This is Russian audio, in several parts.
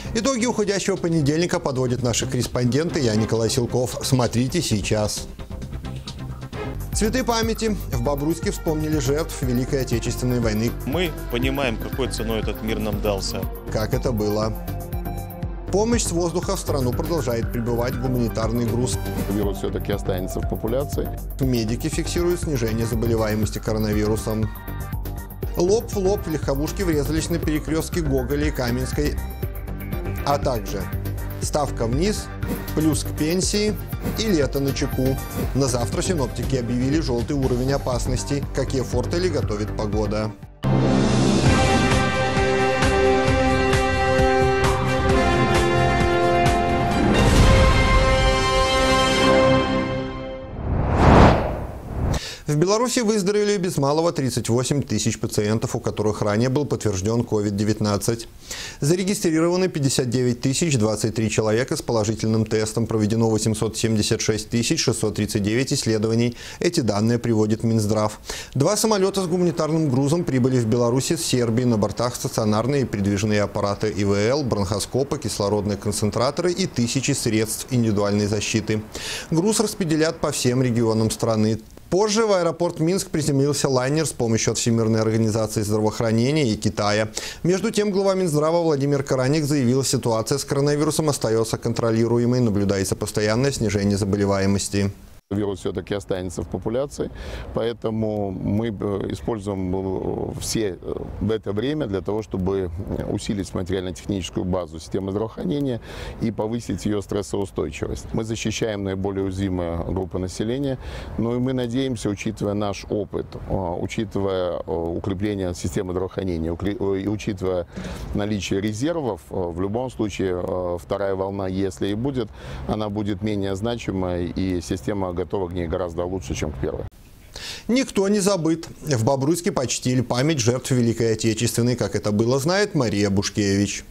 Итоги уходящего понедельника подводят наши корреспонденты. Я Николай Силков. Смотрите сейчас. Цветы памяти. В Бобруйске вспомнили жертв Великой Отечественной войны. Мы понимаем, какой ценой этот мир нам дался. Как это было. Помощь с воздуха в страну продолжает прибывать гуманитарный груз. Вирус все-таки останется в популяции. Медики фиксируют снижение заболеваемости коронавирусом. Лоб в лоб легковушки врезались на перекрестке Гоголя и Каменской. А также ставка вниз, плюс к пенсии и лето на чеку. На завтра синоптики объявили желтый уровень опасности. Какие фортели готовит погода. В Беларуси выздоровели без малого 38 тысяч пациентов, у которых ранее был подтвержден COVID-19. Зарегистрированы 59 тысяч 23 человека с положительным тестом. Проведено 876 тысяч 639 исследований. Эти данные приводит Минздрав. 2 самолета с гуманитарным грузом прибыли в Беларусь из Сербии. На бортах стационарные и передвижные аппараты ИВЛ, бронхоскопы, кислородные концентраторы и тысячи средств индивидуальной защиты. Груз распределят по всем регионам страны. Позже в аэропорт Минск приземлился лайнер с помощью от Всемирной организации здравоохранения и Китая. Между тем, глава Минздрава Владимир Караник заявил, ситуация с коронавирусом остается контролируемой, наблюдается постоянное снижение заболеваемости. Вирус все-таки останется в популяции, поэтому мы используем все это время для того, чтобы усилить материально-техническую базу системы здравоохранения и повысить ее стрессоустойчивость. Мы защищаем наиболее уязвимые группы населения, но и мы надеемся, учитывая наш опыт, учитывая укрепление системы здравоохранения и учитывая наличие резервов, в любом случае вторая волна, если и будет, она будет менее значимой, и система готова к ней гораздо лучше, чем к первой. Никто не забыт. В Бобруйске почтили память жертв Великой Отечественной. Как это было, знает Мария Бушкевич.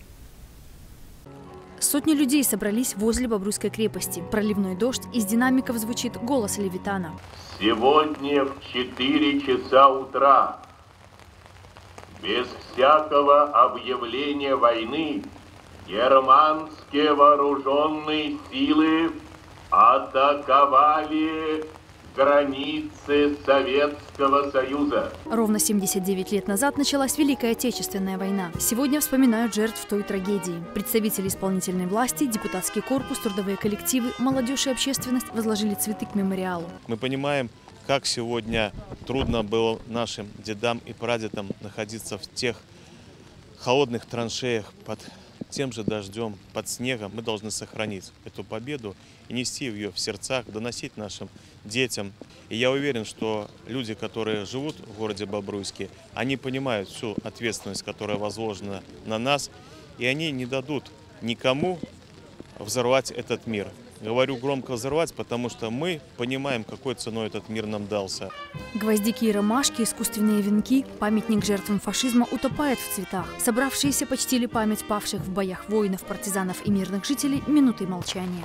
Сотни людей собрались возле Бобруйской крепости. Проливной дождь, из динамиков звучит голос Левитана. Сегодня в 4 часа утра, без всякого объявления войны, германские вооруженные силы атаковали границы Советского Союза. Ровно 79 лет назад началась Великая Отечественная война. Сегодня вспоминают жертв той трагедии. Представители исполнительной власти, депутатский корпус, трудовые коллективы, молодежь и общественность возложили цветы к мемориалу. Мы понимаем, как сегодня трудно было нашим дедам и прадедам находиться в тех холодных траншеях под тем же дождем, под снегом. Мы должны сохранить эту победу и нести ее в сердцах, доносить нашим детям. И я уверен, что люди, которые живут в городе Бобруйске, они понимают всю ответственность, которая возложена на нас, и они не дадут никому взорвать этот мир. Говорю громко взорвать, потому что мы понимаем, какой ценой этот мир нам дался. Гвоздики и ромашки, искусственные венки, памятник жертвам фашизма утопает в цветах. Собравшиеся почтили память павших в боях воинов, партизанов и мирных жителей минутой молчания.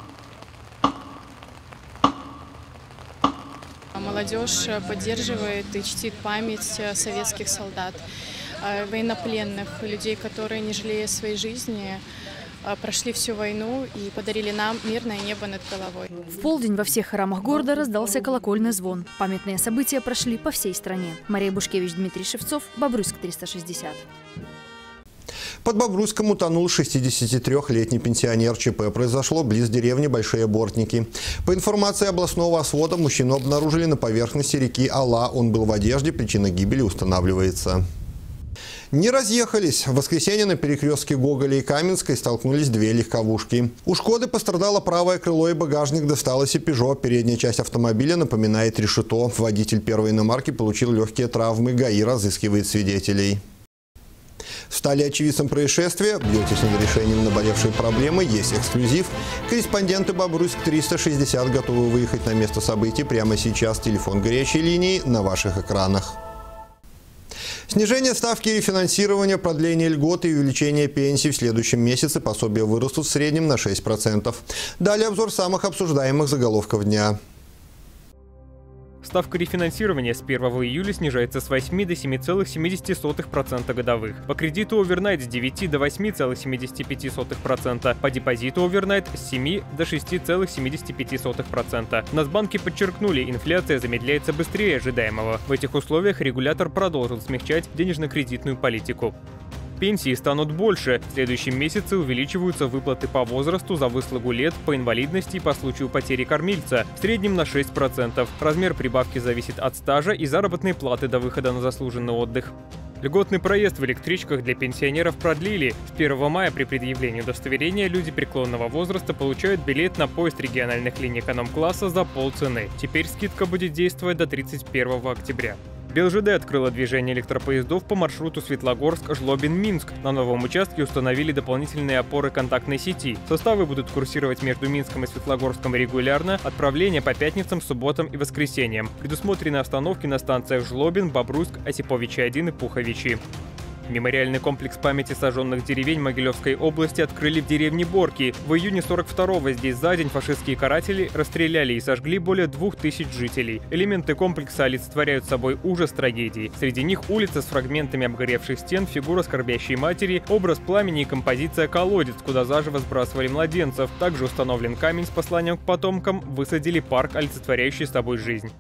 Молодежь поддерживает и чтит память советских солдат, военнопленных, людей, которые, не жалея своей жизни, прошли всю войну и подарили нам мирное небо над головой. В полдень во всех храмах города раздался колокольный звон. Памятные события прошли по всей стране. Мария Бушкевич, Дмитрий Шевцов, Бобруйск 360. Под Бобруйском утонул 63-летний пенсионер. ЧП произошло близ деревни Большие Бортники. По информации областного освода, мужчину обнаружили на поверхности реки Ала. Он был в одежде, причина гибели устанавливается. Не разъехались. В воскресенье на перекрестке Гоголя и Каменской столкнулись 2 легковушки. У «Шкоды» пострадало правое крыло и багажник, досталось и «Пежо». Передняя часть автомобиля напоминает решето. Водитель первой иномарки получил легкие травмы. ГАИ разыскивает свидетелей. Стали очевидцем происшествия? Бьетесь над решением наболевшей проблемы? Есть эксклюзив. Корреспонденты Бобруйск 360 готовы выехать на место событий прямо сейчас. Телефон горячей линии на ваших экранах. Снижение ставки рефинансирования, продление льгот и увеличение пенсий в следующем месяце пособия вырастут в среднем на 6%. Далее обзор самых обсуждаемых заголовков дня. Ставка рефинансирования с 1 июля снижается с 8 до 7,70% годовых. По кредиту овернайт с 9 до 8,75%, по депозиту овернайт с 7 до 6,75%. В Нацбанке подчеркнули, инфляция замедляется быстрее ожидаемого. В этих условиях регулятор продолжил смягчать денежно-кредитную политику. Пенсии станут больше. В следующем месяце увеличиваются выплаты по возрасту, за выслугу лет, по инвалидности и по случаю потери кормильца. В среднем на 6%. Размер прибавки зависит от стажа и заработной платы до выхода на заслуженный отдых. Льготный проезд в электричках для пенсионеров продлили. С 1 мая при предъявлении удостоверения люди преклонного возраста получают билет на поезд региональных линий эконом-класса за полцены. Теперь скидка будет действовать до 31 октября. БелЖД открыла движение электропоездов по маршруту Светлогорск-Жлобин-Минск. На новом участке установили дополнительные опоры контактной сети. Составы будут курсировать между Минском и Светлогорском регулярно, отправление по пятницам, субботам и воскресеньям. Предусмотрены остановки на станциях Жлобин, Бобруйск, Осиповичи-1 и Пуховичи. Мемориальный комплекс памяти сожженных деревень Могилевской области открыли в деревне Борки. В июне 42-го здесь за день фашистские каратели расстреляли и сожгли более 2000 жителей. Элементы комплекса олицетворяют собой ужас трагедии. Среди них улица с фрагментами обгоревших стен, фигура скорбящей матери, образ пламени и композиция «Колодец», куда заживо сбрасывали младенцев. Также установлен камень с посланием к потомкам, высадили парк, олицетворяющий собой жизнь.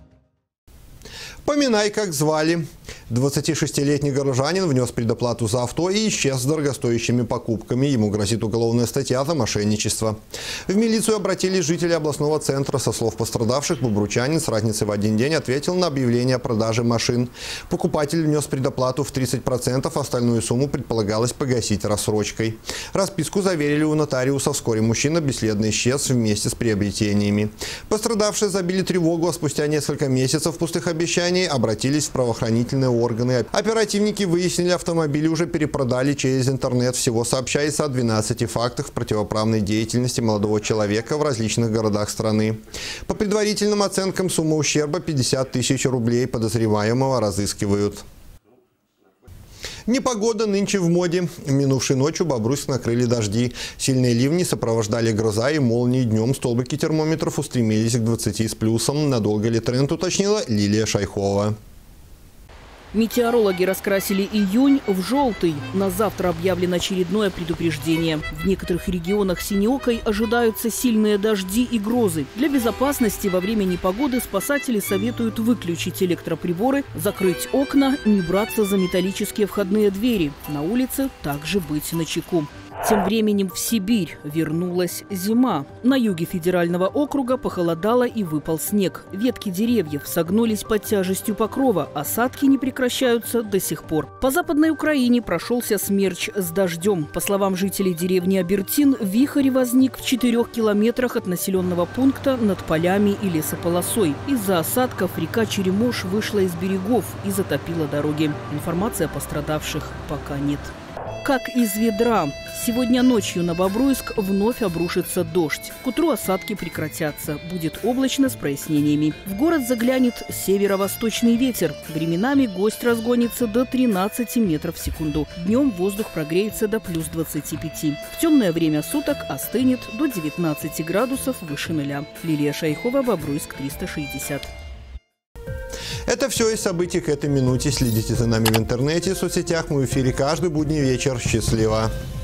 Поминай, как звали. 26-летний горожанин внес предоплату за авто и исчез с дорогостоящими покупками. Ему грозит уголовная статья за мошенничество. В милицию обратились жители областного центра. Со слов пострадавших, бобручанин с разницей в один день ответил на объявление о продаже машин. Покупатель внес предоплату в 30%, остальную сумму предполагалось погасить рассрочкой. Расписку заверили у нотариуса. Вскоре мужчина бесследно исчез вместе с приобретениями. Пострадавшие забили тревогу, а спустя несколько месяцев пустых обещаний обратились в правоохранительные органы. Оперативники выяснили, автомобили уже перепродали через интернет. Всего сообщается о 12 фактах противоправной деятельности молодого человека в различных городах страны. По предварительным оценкам, сумма ущерба 50 тысяч рублей. Подозреваемого разыскивают. Непогода нынче в моде. Минувшей ночью Бобруйск накрыли дожди. Сильные ливни сопровождали гроза и молнии. Днем столбики термометров устремились к 20 с плюсом. Надолго ли тренд, уточнила Лилия Шайхова. Метеорологи раскрасили июнь в желтый. На завтра объявлено очередное предупреждение. В некоторых регионах синеокой ожидаются сильные дожди и грозы. Для безопасности во время непогоды спасатели советуют выключить электроприборы, закрыть окна, не браться за металлические входные двери. На улице также быть начеку. Тем временем в Сибирь вернулась зима. На юге федерального округа похолодало и выпал снег. Ветки деревьев согнулись под тяжестью покрова. Осадки не прекращаются до сих пор. По Западной Украине прошелся смерч с дождем. По словам жителей деревни Абертин, вихрь возник в 4 километрах от населенного пункта над полями и лесополосой. Из-за осадков река Черемош вышла из берегов и затопила дороги. Информации о пострадавших пока нет. Как из ведра. Сегодня ночью на Бобруйск вновь обрушится дождь. К утру осадки прекратятся. Будет облачно с прояснениями. В город заглянет северо-восточный ветер. Временами гость разгонится до 13 метров в секунду. Днем воздух прогреется до плюс 25. В темное время суток остынет до 19 градусов выше нуля. Лилия Шайхова, Бобруйск, 360. Это все из событий к этой минуте. Следите за нами в интернете и соцсетях. Мы в эфире каждый будний вечер. Счастливо!